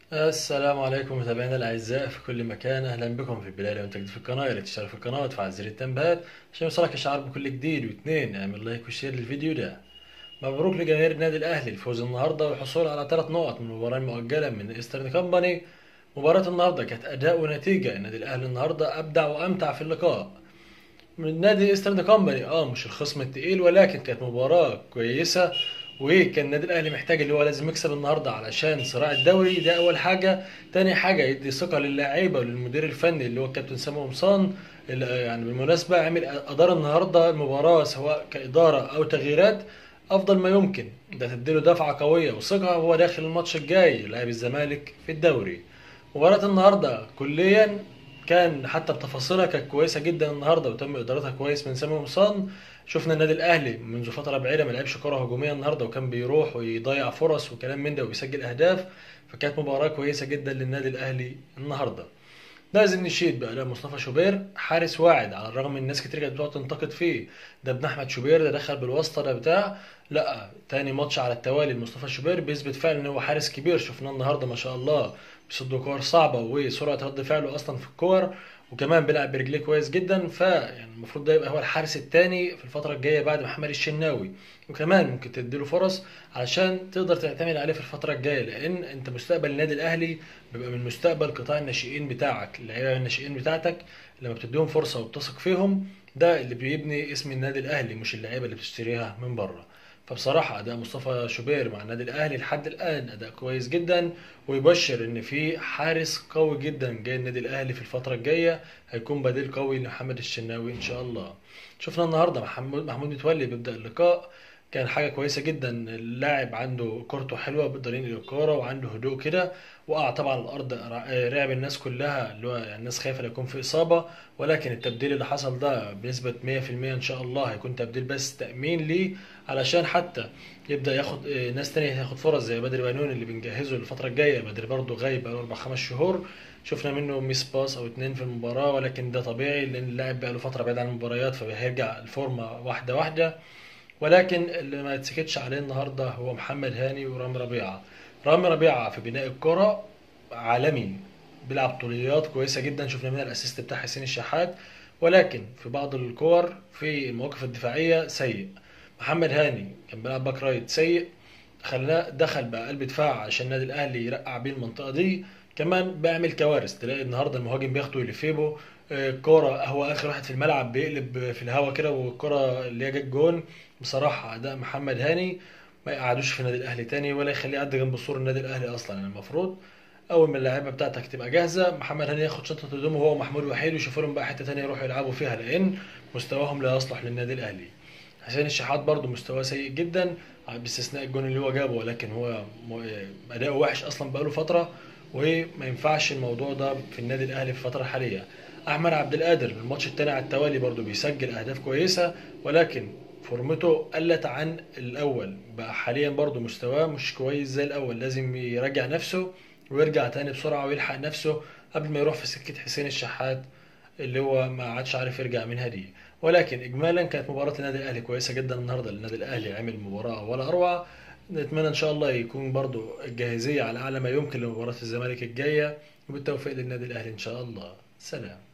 السلام عليكم متابعينا الاعزاء في كل مكان، اهلا بكم في البدايه. لو انت جديد في القناه يا ريت تشترك في القناه وتفعل زر التنبيهات عشان يوصلك اشعار بكل جديد. واثنين اعمل لايك وشير للفيديو ده. مبروك لجماهير النادي الاهلي الفوز النهارده والحصول على 3 نقط من المباراه المؤجله من ايسترن كومباني. مباراه النهارده كانت اداء ونتيجه. النادي الاهلي النهارده ابدع وامتع في اللقاء من نادي ايسترن كومباني. مش الخصم التقيل، ولكن كانت مباراة كويسة. وكان النادي الاهلي محتاج اللي هو لازم يكسب النهارده علشان صراع الدوري ده اول حاجة. تاني حاجة يدي ثقة للاعيبة وللمدير الفني اللي هو الكابتن سامي قمصان. يعني بالمناسبة ادار النهارده المباراة سواء كإدارة او تغييرات افضل ما يمكن. ده تديله دفعة قوية وثقة وهو داخل الماتش الجاي لاعب الزمالك في الدوري. مباراة النهارده كليا كان حتى بتفاصيلها كانت كويسه جدا النهارده وتم ادارتها كويس من سامي قمصان. شفنا النادي الاهلي منذ فتره بعيده ما لعبش كره هجوميه النهارده، وكان بيروح ويضيع فرص وكلام من ده وبيسجل اهداف. فكانت مباراه كويسه جدا للنادي الاهلي النهارده. لازم نشيد بأداء مصطفى شوبير، حارس واعد على الرغم من الناس كتير كانت بتقعد تنتقد فيه. ده ابن احمد شوبير، ده دخل بالواسطه، ده بتاع. لا، تاني ماتش على التوالي لمصطفى شوبير بيثبت فعلا ان هو حارس كبير. شفناه النهارده ما شاء الله بيصد كور صعبه وسرعه رد فعله اصلا في الكور، وكمان بيلعب برجليه كويس جدا. يعني المفروض ده يبقى هو الحارس الثاني في الفتره الجايه بعد محمد الشناوي. وكمان ممكن تديله فرص علشان تقدر تعتمد عليه في الفتره الجايه، لان انت مستقبل النادي الاهلي بيبقى من مستقبل قطاع الناشئين بتاعك. اللعيبه الناشئين بتاعتك لما بتديهم فرصه وبتثق فيهم، ده اللي بيبني اسم النادي الاهلي، مش اللعيبه اللي بتشتريها من بره. فبصراحه اداء مصطفى شوبير مع النادي الاهلي لحد الان اداء كويس جدا، ويبشر ان في حارس قوي جدا جاي النادي الاهلي في الفتره الجايه، هيكون بديل قوي لمحمد الشناوي ان شاء الله. شفنا النهارده محمود متولي بيبدا اللقاء، كان حاجة كويسة جدا. اللاعب عنده كورته حلوة بيقدر ينقل الكورة وعنده هدوء كده. وقع طبعا على الأرض، رعب الناس كلها، اللي هو يعني الناس خايفة لا يكون في إصابة. ولكن التبديل اللي حصل ده بنسبة 100% إن شاء الله هيكون تبديل بس تأمين ليه، علشان حتى يبدأ ياخد ناس تانية ياخد فرص زي بدر بنون اللي بنجهزه للفترة الجاية. بدر برضه غايب بقاله 4 5 شهور. شفنا منه ميس باس أو اتنين في المباراة، ولكن ده طبيعي لأن اللاعب بقاله فترة بعيد عن المباريات، فهيرجع الفورمة واحدة واحدة. ولكن اللي ما يتسكتش عليه النهارده هو محمد هاني ورامي ربيعه. رامي ربيعه في بناء الكره عالمي، بيلعب طوليات كويسه جدا. شفنا منها الاسيست بتاع حسين الشحات، ولكن في بعض الكور في المواقف الدفاعيه سيء. محمد هاني كان بيلعب باك رايت سيء، خلاه دخل بقى قلب دفاع عشان النادي الاهلي يرقع بيه المنطقه دي. كمان بيعمل كوارث، تلاقي النهارده المهاجم بياخده يلفيبه كوره، هو اخر واحد في الملعب بيقلب في الهوا كده، والكره اللي هي جت جون. بصراحه اداء محمد هاني ما يقعدوش في النادي الاهلي تاني، ولا يخليه يعدي جنب سور النادي الاهلي اصلا. يعني المفروض اول ما اللعيبه بتاعتك تبقى جاهزه محمد هاني ياخد شنطه هدومه هو ومحمود وحيد ويشوفوا لهم بقى حته تانيه يروحوا يلعبوا فيها، لان مستواهم لا يصلح للنادي الاهلي. حسين الشحات برضه مستواه سيء جدا باستثناء الجون اللي هو جابه، ولكن هو اداؤه وحش اصلا بقاله فتره، وما ينفعش الموضوع ده في النادي الاهلي في الفتره الحاليه. احمد عبد القادر الماتش التاني على التوالي برضه بيسجل اهداف كويسه، ولكن فورمته قلت عن الاول. بقى حاليا برضه مستواه مش كويس زي الاول، لازم يراجع نفسه ويرجع تاني بسرعه ويلحق نفسه قبل ما يروح في سكه حسين الشحات اللي هو ما عادش عارف يرجع منها دي. ولكن اجمالا كانت مباراه النادي الاهلي كويسه جدا النهارده. النادي الاهلي عمل مباراه ولا اروع. نتمنى ان شاء الله يكون برضو الجاهزيه على اعلى ما يمكن لمباراه الزمالك الجايه، وبالتوفيق للنادي الاهلي ان شاء الله. سلام.